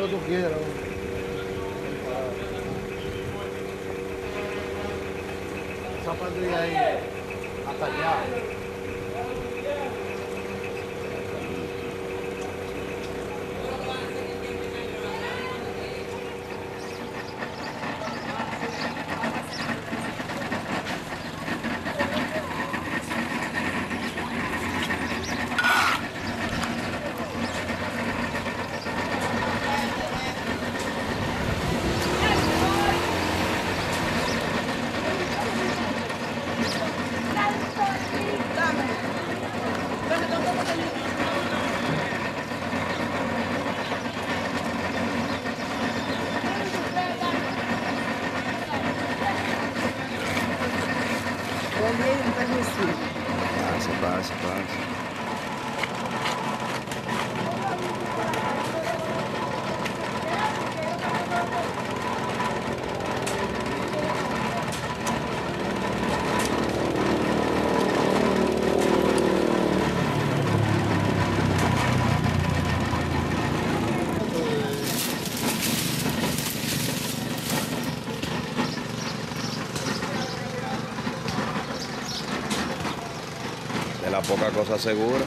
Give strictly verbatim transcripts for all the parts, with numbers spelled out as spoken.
tú quieras. Esa parte de ahí hasta allá. Passa, passa, passa. De la poca cosa segura.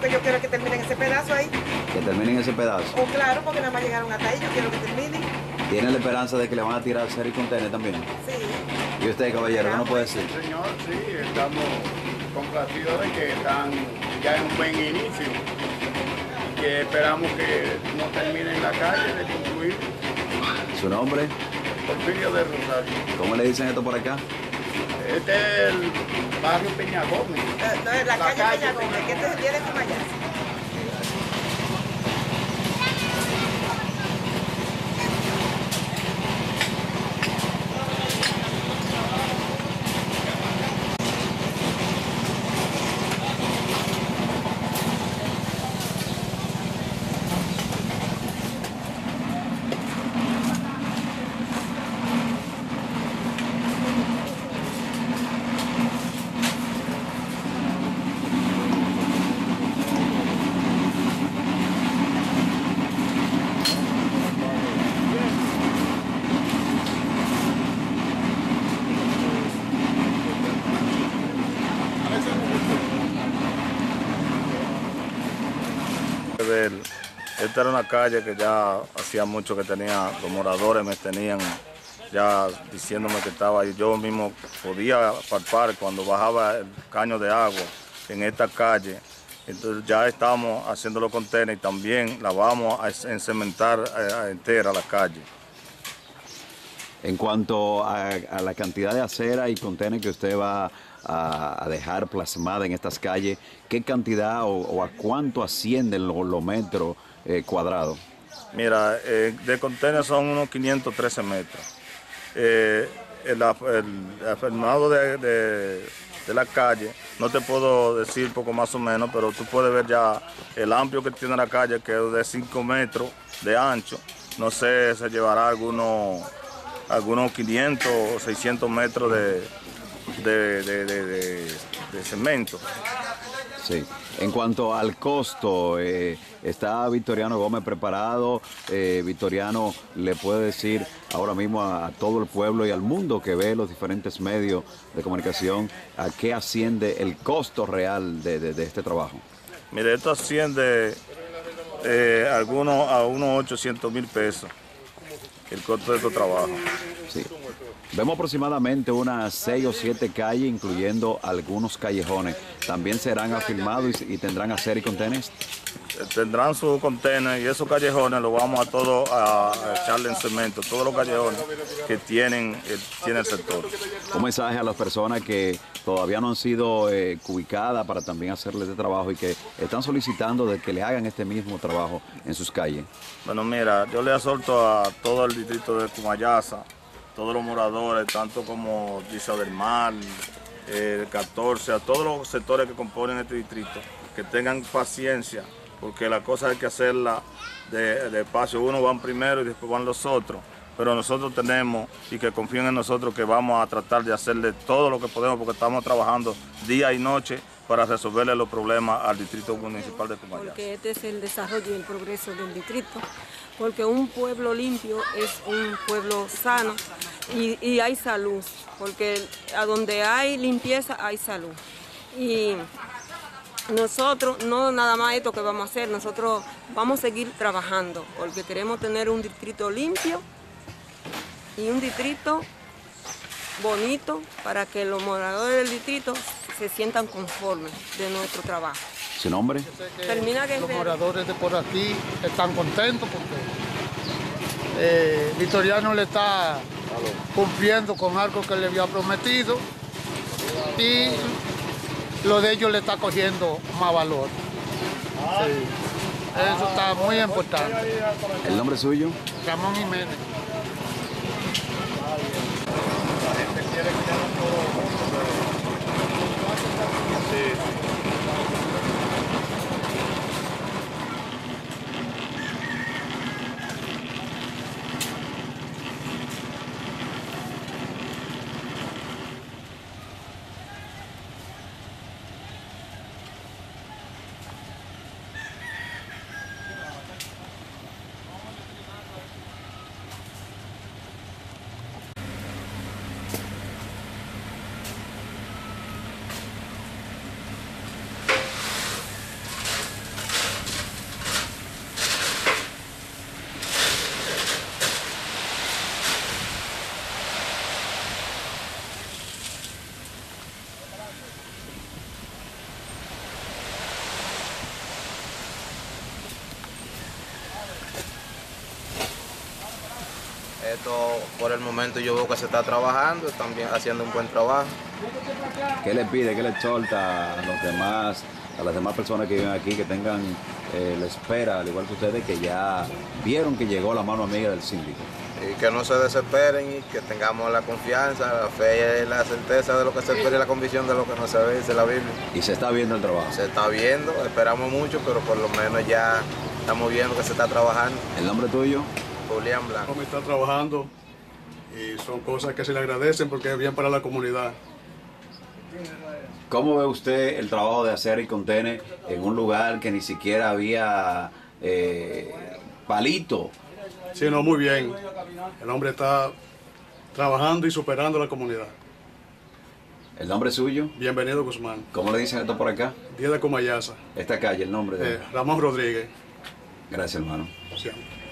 que yo quiero que terminen ese pedazo ahí. Que terminen ese pedazo. O claro, porque nada más llegaron hasta ahí, yo quiero que terminen. ¿Tiene la esperanza de que le van a tirar acero y contenedor también? Sí. ¿Y usted, caballero, qué nos puede decir? Señor, sí, estamos complacidos de que están ya en un buen inicio. Que esperamos que no terminen la calle de concluir. ¿Su nombre? Porfirio de Rosario. ¿Cómo le dicen esto por acá? Este es el barrio Peña Gómez. Eh, no, es la, La calle, calle Peña Gómez, Peña que este es el día de Cumayasa. Esta era una calle que ya hacía mucho que tenía, los moradores me tenían ya diciéndome que estaba ahí. Yo mismo podía palpar cuando bajaba el caño de agua en esta calle. Entonces ya estamos haciendo los contenedores y también la vamos a encementar entera la calle. En cuanto a, a la cantidad de acera y contenedores que usted va a, a dejar plasmada en estas calles, ¿qué cantidad o, o a cuánto ascienden los, los metros eh, cuadrados? Mira, eh, de contenedores son unos quinientos trece metros. Eh, el, el, el formado de, de, de la calle, no te puedo decir poco más o menos, pero tú puedes ver ya el amplio que tiene la calle, que es de cinco metros de ancho. No sé, se llevará algunos, algunos quinientos o seiscientos metros de, de, de, de, de, de cemento. Sí. En cuanto al costo, eh, ¿está Victoriano Gómez preparado? Eh, Victoriano le puede decir ahora mismo a, a todo el pueblo y al mundo que ve los diferentes medios de comunicación a qué asciende el costo real de, de, de este trabajo. Mire, esto asciende eh, algunos, a unos ochocientos mil pesos, el costo de estos trabajos. Sí. Vemos aproximadamente unas seis o siete calles, incluyendo algunos callejones. ¿También serán afirmados y, y tendrán acero y contenedores? Tendrán su contenedor y esos callejones los vamos a todos a, a echarle en cemento, todos los callejones que tienen el, tiene el sector. Un mensaje a las personas que todavía no han sido eh, ubicadas para también hacerles este trabajo y que están solicitando de que le hagan este mismo trabajo en sus calles. Bueno, mira, yo le exhorto a todo el distrito de Cumayasa, todos los moradores, tanto como Isla del Mar, eh, catorce, a todos los sectores que componen este distrito, que tengan paciencia, porque la cosa hay que hacerla de, de espacio. Uno van primero y después van los otros, pero nosotros tenemos y que confíen en nosotros que vamos a tratar de hacerle todo lo que podemos, porque estamos trabajando día y noche para resolverle los problemas al distrito municipal de Cumayasa. Porque este es el desarrollo y el progreso del distrito, porque un pueblo limpio es un pueblo sano y, y hay salud, porque a donde hay limpieza hay salud. Y nosotros, no nada más esto que vamos a hacer, nosotros vamos a seguir trabajando, porque queremos tener un distrito limpio y un distrito bonito para que los moradores del distrito se sientan conformes de nuestro trabajo. ¿Su nombre? Termina que los moradores de por aquí están contentos porque eh, Victoriano le está cumpliendo con algo que le había prometido y lo de ellos le está cogiendo más valor. Sí. Eso está muy importante. ¿El nombre suyo? Ramón Jiménez. La gente quiere que ya no todo. Sí. Esto por el momento yo veo que se está trabajando, están bien, haciendo un buen trabajo. ¿Qué le pide, qué le exhorta a los demás, a las demás personas que viven aquí, que tengan eh, la espera, al igual que ustedes, que ya vieron que llegó la mano amiga del síndico? Y que no se desesperen y que tengamos la confianza, la fe y la certeza de lo que se espera y la convicción de lo que no se ve, dice la Biblia. Y se está viendo el trabajo. Se está viendo, esperamos mucho, pero por lo menos ya estamos viendo que se está trabajando. ¿El nombre tuyo? Julián Blanco. Cómo está trabajando y son cosas que se le agradecen porque es bien para la comunidad. ¿Cómo ve usted el trabajo de hacer y contener en un lugar que ni siquiera había eh, palito? Sí, no, muy bien. El hombre está trabajando y superando la comunidad. ¿El nombre suyo? Bienvenido, Guzmán. ¿Cómo le dicen esto por acá? Día de Comayasa. Esta calle, el nombre de... Eh, Ramón Rodríguez. Gracias, hermano. Siempre.